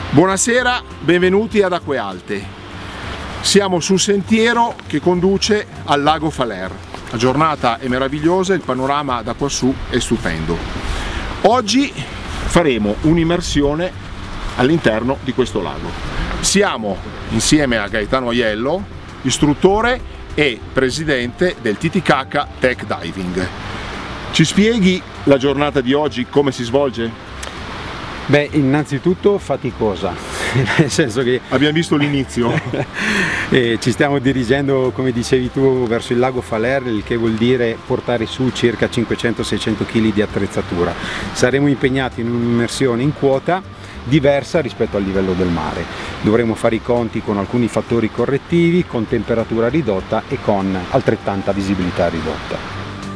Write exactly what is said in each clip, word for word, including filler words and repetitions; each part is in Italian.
Buonasera, benvenuti ad Acque Alte. Siamo sul sentiero che conduce al lago Faler. La giornata è meravigliosa, il panorama da quassù è stupendo. Oggi faremo un'immersione all'interno di questo lago. Siamo insieme a Gaetano Aiello, istruttore e presidente del Titicaca Tech Diving. Ci spieghi la giornata di oggi, come si svolge? Beh, innanzitutto faticosa, nel senso che abbiamo visto l'inizio e ci stiamo dirigendo, come dicevi tu, verso il lago Faler, il che vuol dire portare su circa cinquecento seicento chili di attrezzatura. Saremo impegnati in un'immersione in quota diversa rispetto al livello del mare. Dovremo fare i conti con alcuni fattori correttivi, con temperatura ridotta e con altrettanta visibilità ridotta.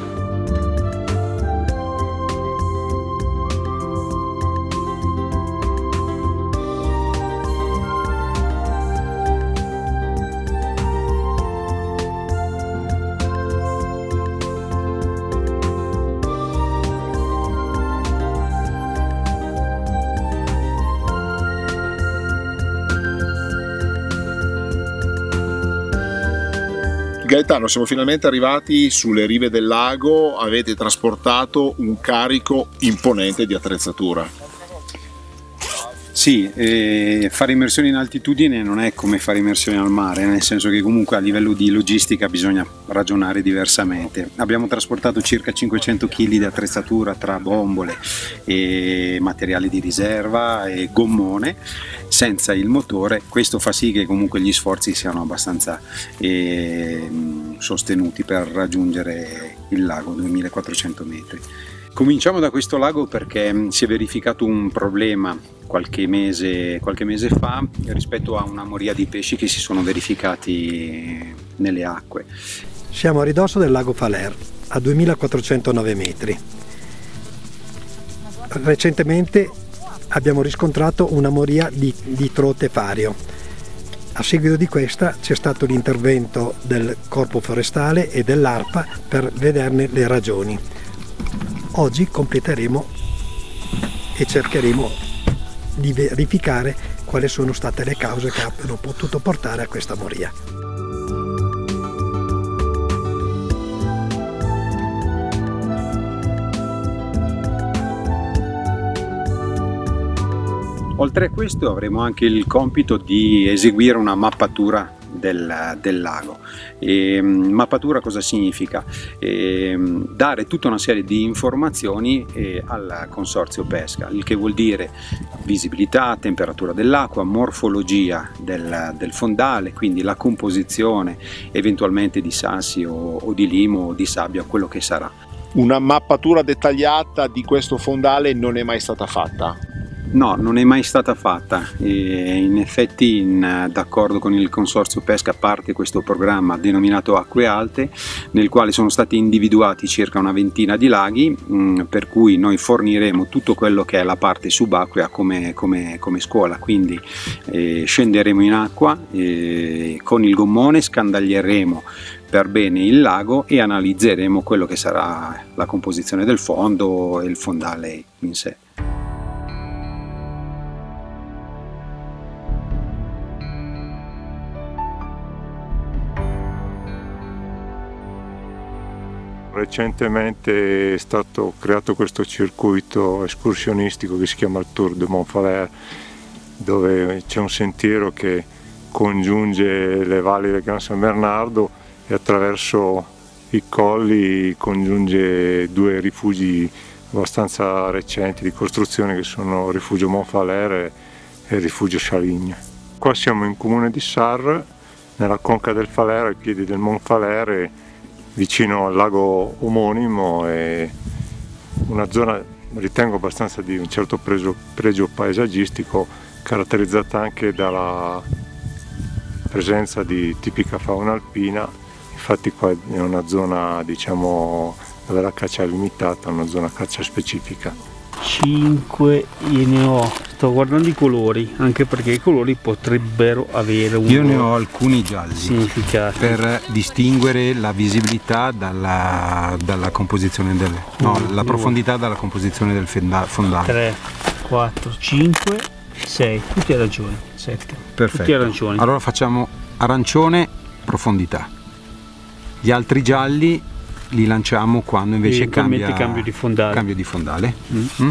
Gaetano, siamo finalmente arrivati sulle rive del lago, avete trasportato un carico imponente di attrezzatura. Sì, eh, fare immersioni in altitudine non è come fare immersioni al mare, nel senso che comunque a livello di logistica bisogna ragionare diversamente. Abbiamo trasportato circa cinquecento chili di attrezzatura tra bombole e materiali di riserva e gommone senza il motore. Questo fa sì che comunque gli sforzi siano abbastanza eh, sostenuti per raggiungere il lago, duemilaquattrocento metri. Cominciamo da questo lago perché si è verificato un problema qualche mese, qualche mese fa rispetto a una moria di pesci che si sono verificati nelle acque. Siamo a ridosso del lago Faler, a duemilaquattrocentonove metri. Recentemente abbiamo riscontrato una moria di, di trote fario. A seguito di questa c'è stato l'intervento del Corpo Forestale e dell'ARPA per vederne le ragioni. Oggi completeremo e cercheremo di verificare quali sono state le cause che hanno potuto portare a questa moria. Oltre a questo avremo anche il compito di eseguire una mappatura Del, del lago. E, mappatura cosa significa? E, dare tutta una serie di informazioni eh, al consorzio pesca, il che vuol dire visibilità, temperatura dell'acqua, morfologia del, del fondale, quindi la composizione eventualmente di sassi o, o di limo o di sabbia, quello che sarà. Una mappatura dettagliata di questo fondale non è mai stata fatta? No, non è mai stata fatta. E in effetti, d'accordo con il Consorzio Pesca, parte questo programma denominato Acque Alte, nel quale sono stati individuati circa una ventina di laghi, mh, per cui noi forniremo tutto quello che è la parte subacquea come, come, come scuola. Quindi eh, scenderemo in acqua, eh, con il gommone scandaglieremo per bene il lago e analizzeremo quello che sarà la composizione del fondo e il fondale in sé. Recentemente è stato creato questo circuito escursionistico che si chiama il Tour de Mont Faler, dove c'è un sentiero che congiunge le valli del Gran San Bernardo e attraverso i colli congiunge due rifugi abbastanza recenti di costruzione, che sono il rifugio Mont Faler e il rifugio Chaligny. Qua siamo in comune di Sarre, nella conca del Faler, ai piedi del Mont Faler, vicino al lago omonimo, e una zona ritengo abbastanza di un certo pregio, pregio paesaggistico, caratterizzata anche dalla presenza di tipica fauna alpina. Infatti qua è una zona, diciamo, dove la caccia è limitata, una zona caccia specifica. cinque io ne ho, sto guardando i colori, anche perché i colori potrebbero avere un... Io ne ho alcuni gialli significato per distinguere la visibilità dalla, dalla composizione del... no, uno, la due, profondità dalla composizione del fondale. tre, quattro, cinque sei, tutti arancioni, sette. Perfetto. Tutti arancioni. Allora facciamo arancione, profondità. Gli altri gialli li lanciamo quando invece cambia cambio di fondale. Cambio di fondale. Mm. Mm.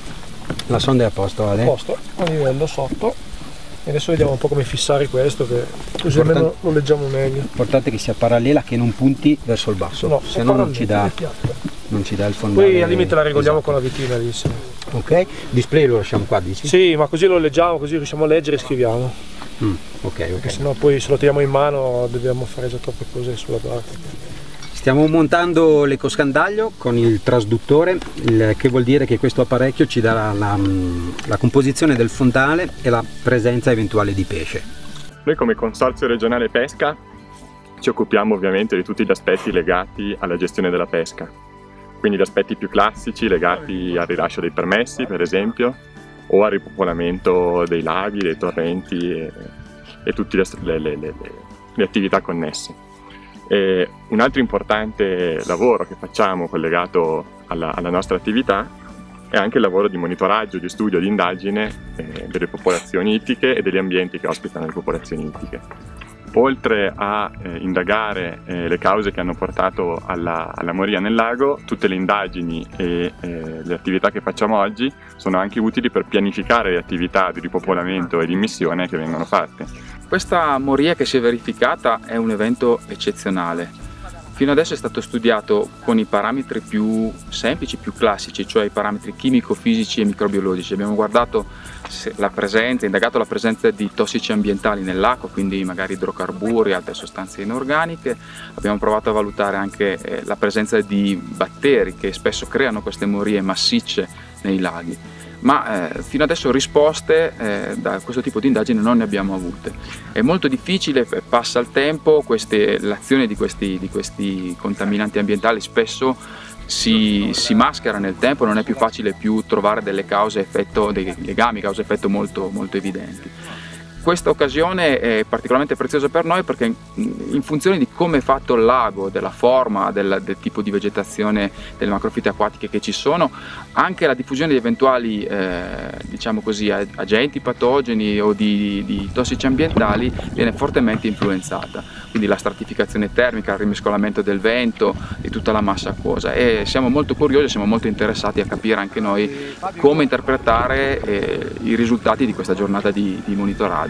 La sonda è a posto, Ale? A posto, a livello sotto. E adesso vediamo un po' come fissare questo, che così Importante, almeno lo leggiamo meglio. L'importante è che sia parallela, che non punti verso il basso, No, se no non ci dà, non ci dà il fondale. Poi al limite la regoliamo esatto. con la vitina lì. Sì. Ok, display lo lasciamo qua, dici? Sì, ma così lo leggiamo, così riusciamo a leggere e scriviamo. Mm, ok, ok. Perché sennò poi se lo tiriamo in mano dobbiamo fare già troppe cose sulla parte. Stiamo montando l'ecoscandaglio con il trasduttore, il, che vuol dire che questo apparecchio ci darà la, la composizione del fondale e la presenza eventuale di pesce. Noi come Consorzio Regionale Pesca ci occupiamo ovviamente di tutti gli aspetti legati alla gestione della pesca, quindi gli aspetti più classici legati al rilascio dei permessi per esempio, o al ripopolamento dei laghi, dei torrenti e, e tutte le, le, le, le, le attività connesse. E un altro importante lavoro che facciamo collegato alla, alla nostra attività è anche il lavoro di monitoraggio, di studio, di indagine eh, delle popolazioni ittiche e degli ambienti che ospitano le popolazioni ittiche. Oltre a eh, indagare eh, le cause che hanno portato alla, alla moria nel lago, tutte le indagini e eh, le attività che facciamo oggi sono anche utili per pianificare le attività di ripopolamento e di immissione che vengono fatte. Questa moria che si è verificata è un evento eccezionale. Fino adesso è stato studiato con i parametri più semplici, più classici, cioè i parametri chimico-fisici e microbiologici. Abbiamo guardato la presenza, indagato la presenza di tossici ambientali nell'acqua, quindi magari idrocarburi, altre sostanze inorganiche. Abbiamo provato a valutare anche eh, la presenza di batteri che spesso creano queste morie massicce nei laghi. Ma eh, fino adesso risposte eh, da questo tipo di indagini non ne abbiamo avute. È molto difficile, passa il tempo, queste, l'azione di questi, di questi contaminanti ambientali spesso si, si maschera nel tempo, non è più facile più trovare delle cause-effetto, dei legami causa-effetto molto, molto evidenti. Questa occasione è particolarmente preziosa per noi perché in funzione di come è fatto il lago, della forma, del, del tipo di vegetazione, delle macrofite acquatiche che ci sono, anche la diffusione di eventuali eh, diciamo così, agenti patogeni o di, di tossici ambientali viene fortemente influenzata. Quindi la stratificazione termica, il rimescolamento del vento, di tutta la massa acquosa. E siamo molto curiosi, siamo molto interessati a capire anche noi come interpretare eh, i risultati di questa giornata di, di monitoraggio.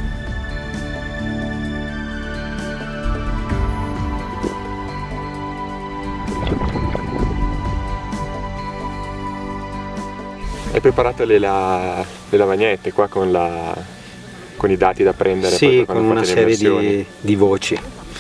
Hai preparato le, la, le lavagnette qua con, la, con i dati da prendere? Sì, con una serie di, di voci.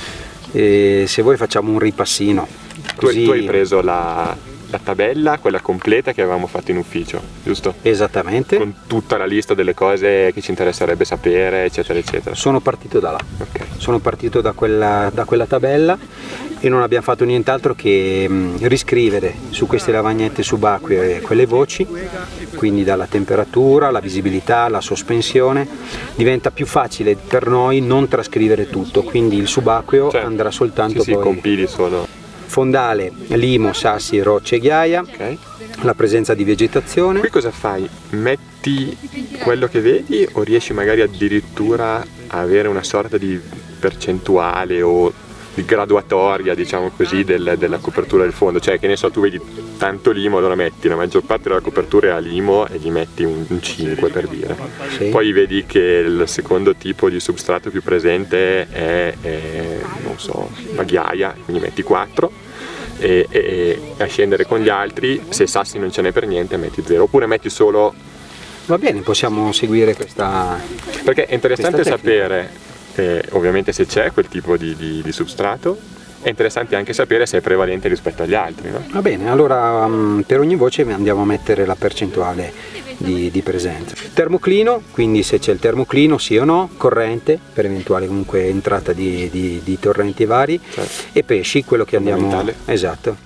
E se vuoi facciamo un ripassino. Così... Tu, tu hai preso la, la tabella, quella completa che avevamo fatto in ufficio, giusto? Esattamente. Con tutta la lista delle cose che ci interesserebbe sapere, eccetera, eccetera. Sono partito da là. Okay. Sono partito da quella, da quella tabella e non abbiamo fatto nient'altro che mh, riscrivere su queste lavagnette subacquee quelle voci, quindi dalla temperatura, la visibilità, la sospensione. Diventa più facile per noi non trascrivere tutto, quindi il subacqueo certo. andrà soltanto sì, poi... Sì, compili solo. Fondale, limo, sassi, rocce e ghiaia, okay. La presenza di vegetazione. Qui cosa fai? Metti quello che vedi o riesci magari addirittura a avere una sorta di percentuale o di graduatoria, diciamo così, del, della copertura del fondo? Cioè, che ne so, tu vedi tanto limo, allora metti la maggior parte della copertura è a limo e gli metti un, un cinque per dire. Sì. Poi vedi che il secondo tipo di substrato più presente è, è non so, la ghiaia, quindi metti quattro. E, e, e a scendere con gli altri, se sassi non ce n'è per niente metti zero, oppure metti solo... Va bene, possiamo seguire questa... Perché è interessante sapere eh, ovviamente se c'è quel tipo di, di, di substrato, è interessante anche sapere se è prevalente rispetto agli altri, no? Va bene, allora um, per ogni voce andiamo a mettere la percentuale di, di presenza. Termoclino, quindi se c'è il termoclino sì o no, corrente per eventuale comunque entrata di, di, di torrenti vari, certo. E pesci, quello che andiamo... Esatto.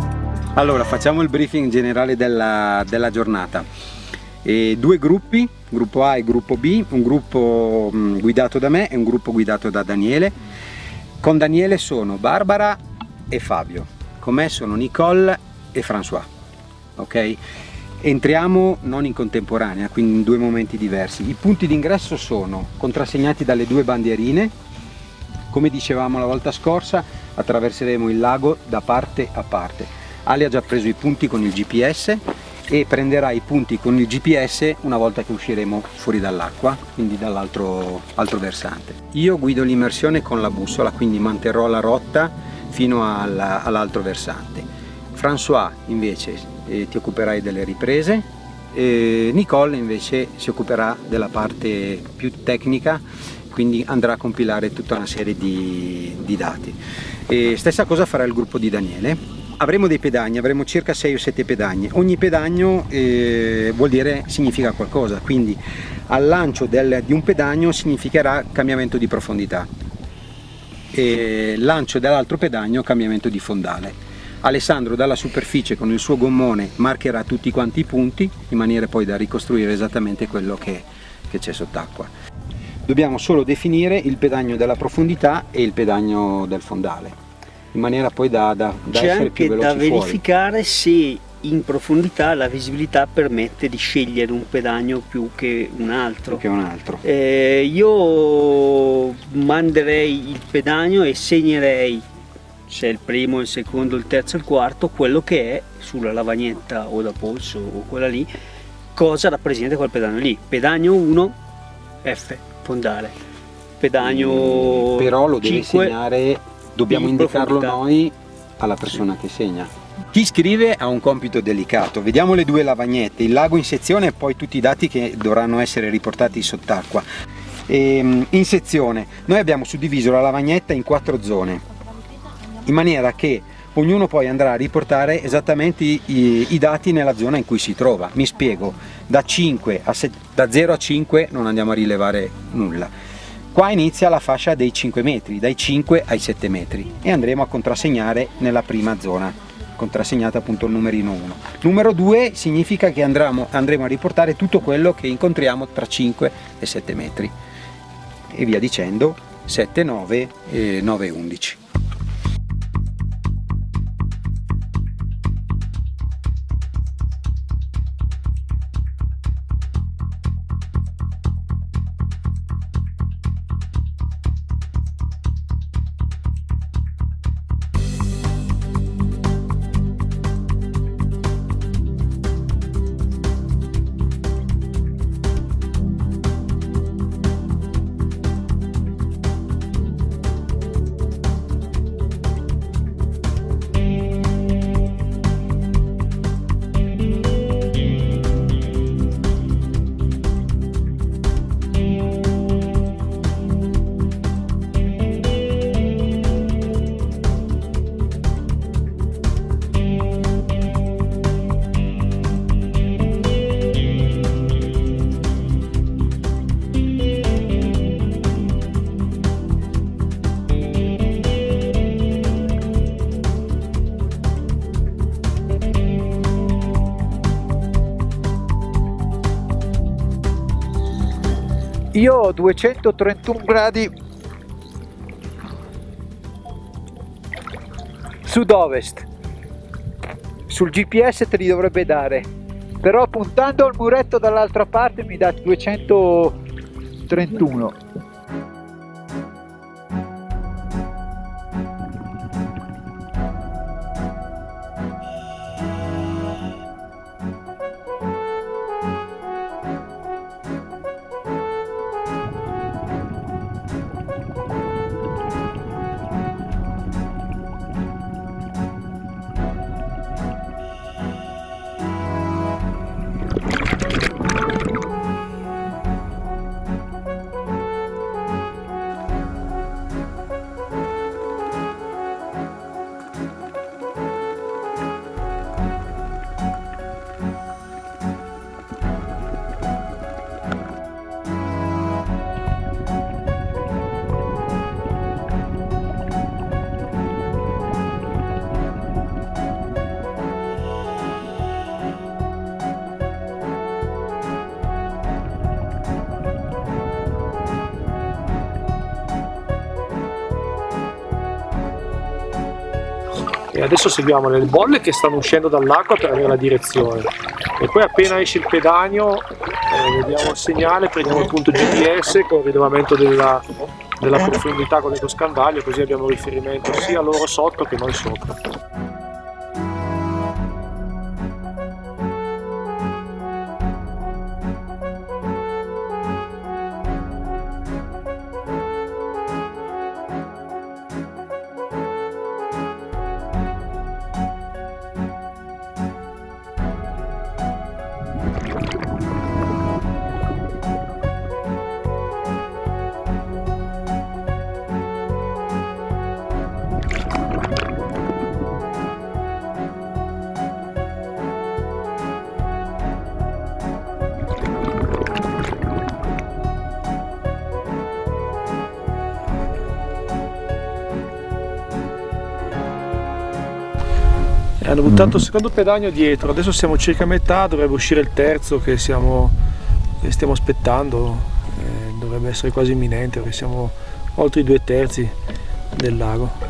Allora facciamo il briefing generale della, della giornata. E due gruppi gruppo A e gruppo B, un gruppo mh, guidato da me e un gruppo guidato da Daniele. Con Daniele sono Barbara e Fabio, con me sono Nicole e François, ok? Entriamo non in contemporanea, quindi in due momenti diversi. I punti d'ingresso sono contrassegnati dalle due bandierine. Come dicevamo la volta scorsa, attraverseremo il lago da parte a parte. Ali ha già preso i punti con il G P S e prenderà i punti con il G P S una volta che usciremo fuori dall'acqua, quindi dall'altro altro versante. Io guido l'immersione con la bussola, quindi manterrò la rotta fino all'altro versante. François invece eh, ti occuperai delle riprese, e Nicole invece si occuperà della parte più tecnica, quindi andrà a compilare tutta una serie di, di dati. E stessa cosa farà il gruppo di Daniele. Avremo dei pedagni, avremo circa sei o sette pedagni. Ogni pedagno eh, vuol dire, significa qualcosa, quindi al lancio del, di un pedagno significherà cambiamento di profondità, e lancio dell'altro pedagno cambiamento di fondale. Alessandro dalla superficie con il suo gommone marcherà tutti quanti i punti in maniera poi da ricostruire esattamente quello che c'è sott'acqua. Dobbiamo solo definire il pedagno della profondità e il pedagno del fondale, in maniera poi da, da, da essere più veloci fuori. C'è anche da verificare se in profondità la visibilità permette di scegliere un pedagno più che un altro. Più che un altro. Eh, io manderei il pedagno e segnerei, se è il primo, il secondo, il terzo, il quarto, quello che è sulla lavagnetta o da polso o quella lì, cosa rappresenta quel pedagno lì. Pedagno uno, F, fondale. Pedagno però lo deve cinque, segnare, dobbiamo indicarlo noi alla persona che segna. Chi scrive ha un compito delicato. Vediamo le due lavagnette, il lago in sezione e poi tutti i dati che dovranno essere riportati sott'acqua. In sezione noi abbiamo suddiviso la lavagnetta in quattro zone, in maniera che ognuno poi andrà a riportare esattamente i, i dati nella zona in cui si trova. Mi spiego, da, cinque a sette, da zero a cinque non andiamo a rilevare nulla. Qua inizia la fascia dei cinque metri, dai cinque ai sette metri, e andremo a contrassegnare nella prima zona, contrassegnata appunto il numerino uno. Numero due significa che andremo, andremo a riportare tutto quello che incontriamo tra cinque e sette metri, e via dicendo, sette, nove, e nove, undici. Io ho duecentotrentuno gradi sud-ovest, sul G P S te li dovrebbe dare, però puntando al muretto dall'altra parte mi dà duecentotrentuno. e adesso seguiamo le bolle che stanno uscendo dall'acqua per avere la direzione, e poi appena esce il pedanio eh, vediamo il segnale, prendiamo il punto G P S con il rilevamento della, della profondità con l'ecoscandaglio, così abbiamo riferimento sia loro sotto che noi sopra. Hanno buttato il secondo pedanio dietro, adesso siamo circa a metà, dovrebbe uscire il terzo che, siamo, che stiamo aspettando, eh, dovrebbe essere quasi imminente perché siamo oltre i due terzi del lago.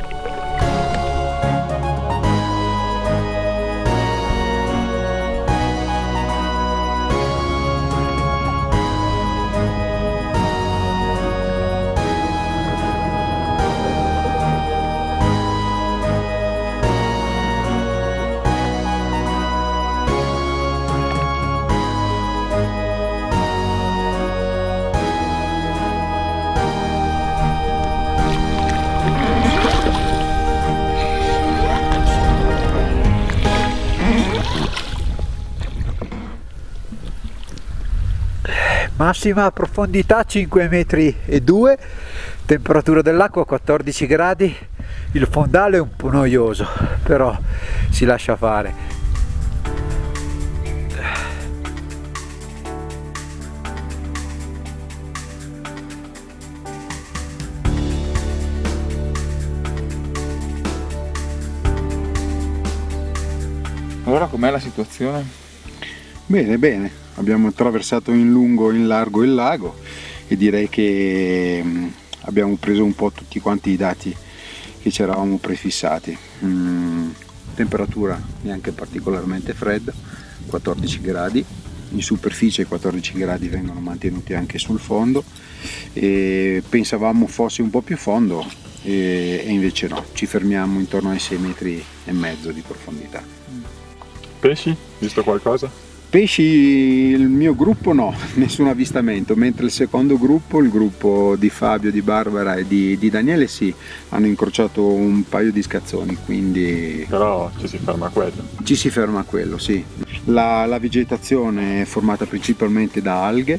Massima profondità cinque metri e due, temperatura dell'acqua quattordici gradi, il fondale è un po' noioso, però si lascia fare. Allora com'è la situazione? Bene, bene. Abbiamo attraversato in lungo e in largo il lago e direi che abbiamo preso un po' tutti quanti i dati che ci eravamo prefissati. Mm, temperatura neanche particolarmente fredda, quattordici gradi, in superficie quattordici gradi vengono mantenuti anche sul fondo, e pensavamo fosse un po' più fondo e, e invece no, ci fermiamo intorno ai sei metri e mezzo di profondità. Pesci? Visto qualcosa? Pesci, il mio gruppo no, nessun avvistamento, mentre il secondo gruppo, il gruppo di Fabio, di Barbara e di, di Daniele, sì, hanno incrociato un paio di scazzoni, quindi... Però ci si ferma a quello. Ci si ferma a quello, sì. La, la vegetazione è formata principalmente da alghe,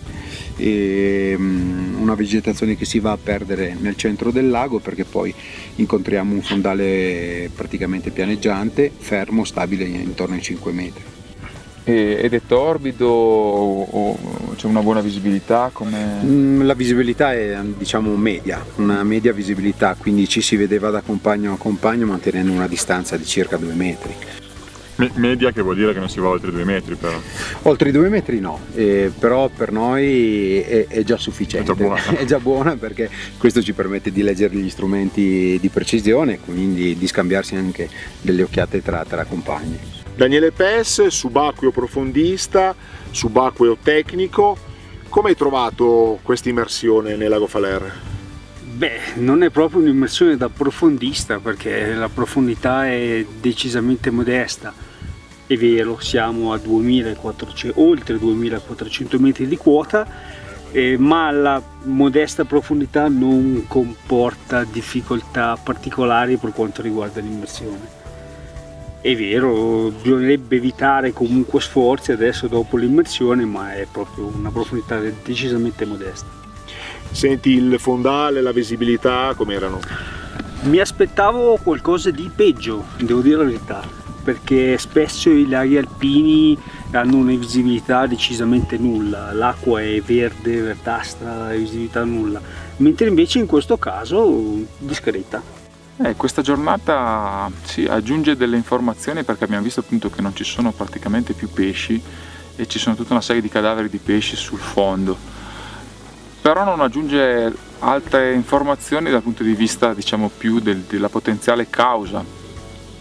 e um, una vegetazione che si va a perdere nel centro del lago, perché poi incontriamo un fondale praticamente pianeggiante, fermo, stabile intorno ai cinque metri. Ed è torbido o c'è una buona visibilità? Come... La visibilità è, diciamo, media, una media visibilità, quindi ci si vedeva da compagno a compagno mantenendo una distanza di circa due metri. Me media che vuol dire che non si va oltre due metri però? Oltre i due metri no, eh, però per noi è, è già sufficiente, è già, buona. È già buona, perché questo ci permette di leggere gli strumenti di precisione, quindi di scambiarsi anche delle occhiate tra, tra compagni. Daniele Pes, subacqueo profondista, subacqueo tecnico, come hai trovato questa immersione nel lago Faler? Beh, non è proprio un'immersione da profondista, perché la profondità è decisamente modesta. È vero, siamo a duemilaquattrocento, oltre duemilaquattrocento metri di quota, eh, ma la modesta profondità non comporta difficoltà particolari per quanto riguarda l'immersione. È vero, bisognerebbe evitare comunque sforzi adesso dopo l'immersione, ma è proprio una profondità decisamente modesta. Senti il fondale, la visibilità, com'erano? Mi aspettavo qualcosa di peggio, devo dire la verità, perché spesso i laghi alpini hanno una visibilità decisamente nulla, l'acqua è verde, verdastra, visibilità nulla, mentre invece in questo caso discreta. Eh, questa giornata sì, aggiunge delle informazioni, perché abbiamo visto appunto che non ci sono praticamente più pesci e ci sono tutta una serie di cadaveri di pesci sul fondo, però non aggiunge altre informazioni dal punto di vista, diciamo, più del, della potenziale causa,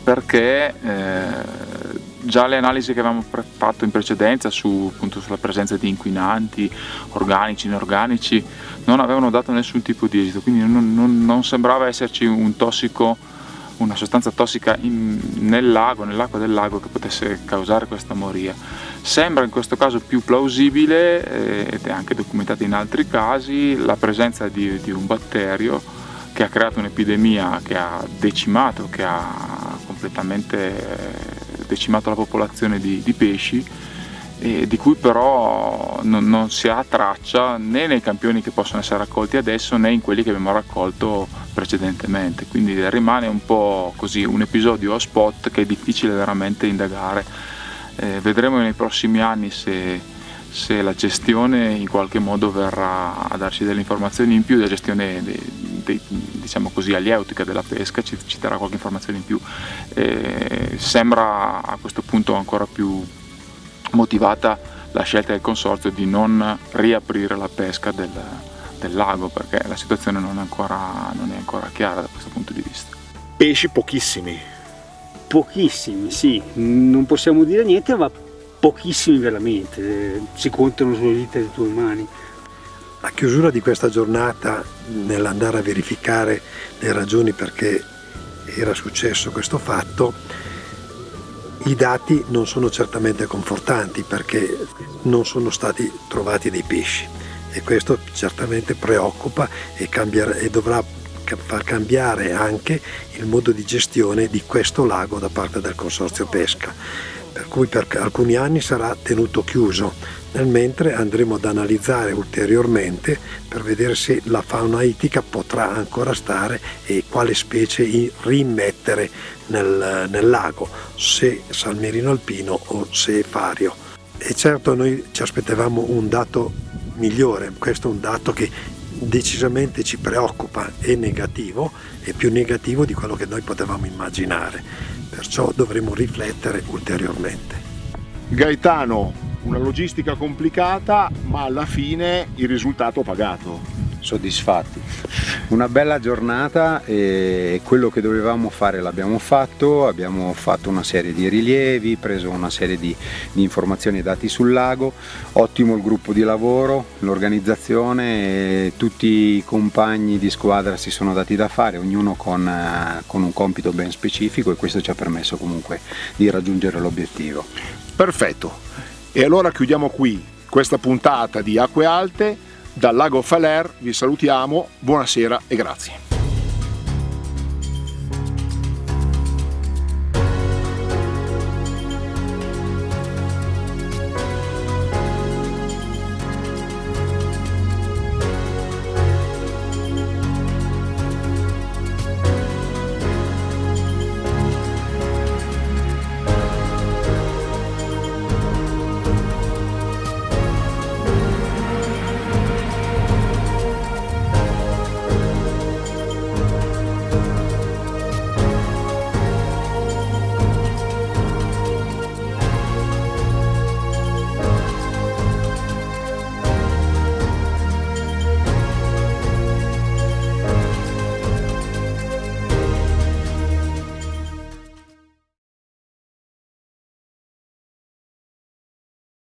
perché eh, già le analisi che avevamo fatto in precedenza su, appunto, sulla presenza di inquinanti organici, inorganici, non avevano dato nessun tipo di esito, quindi non, non, non sembrava esserci un tossico, una sostanza tossica in, nel lago, nell'acqua del lago, che potesse causare questa moria. Sembra in questo caso più plausibile, eh, ed è anche documentato in altri casi, la presenza di, di un batterio che ha creato un'epidemia che ha decimato, che ha completamente decimato la popolazione di, di pesci, e di cui però non, non si ha traccia né nei campioni che possono essere raccolti adesso né in quelli che abbiamo raccolto precedentemente, quindi rimane un po' così un episodio a spot che è difficile veramente indagare. Eh, vedremo nei prossimi anni se, se la gestione in qualche modo verrà a darci delle informazioni in più, la gestione dei, dei, diciamo così, alieutica della pesca ci, ci darà qualche informazione in più. Eh, sembra a questo punto ancora più motivata la scelta del consorzio di non riaprire la pesca del, del lago, perché la situazione non è, ancora, non è ancora chiara da questo punto di vista. Pesci pochissimi. Pochissimi, sì, non possiamo dire niente, ma pochissimi veramente, si contano sulle dita delle tue mani. A chiusura di questa giornata, nell'andare a verificare le ragioni perché era successo questo fatto, i dati non sono certamente confortanti, perché non sono stati trovati dei pesci, e questo certamente preoccupa e, cambierà, e dovrà far cambiare anche il modo di gestione di questo lago da parte del Consorzio Pesca, per cui per alcuni anni sarà tenuto chiuso, nel mentre andremo ad analizzare ulteriormente per vedere se la fauna ittica potrà ancora stare e quale specie rimettere nel, nel lago, se salmerino alpino o se fario. E certo noi ci aspettavamo un dato migliore, questo è un dato che decisamente ci preoccupa, è negativo, è più negativo di quello che noi potevamo immaginare, perciò dovremo riflettere ulteriormente. Gaetano, una logistica complicata, ma alla fine il risultato pagato. Soddisfatti. Una bella giornata, e quello che dovevamo fare l'abbiamo fatto, abbiamo fatto una serie di rilievi, preso una serie di, di informazioni e dati sul lago, ottimo il gruppo di lavoro, l'organizzazione, e tutti i compagni di squadra si sono dati da fare, ognuno con, con un compito ben specifico, e questo ci ha permesso comunque di raggiungere l'obiettivo. Perfetto, e allora chiudiamo qui questa puntata di Acque Alte. Dal lago Faler vi salutiamo, buonasera e grazie.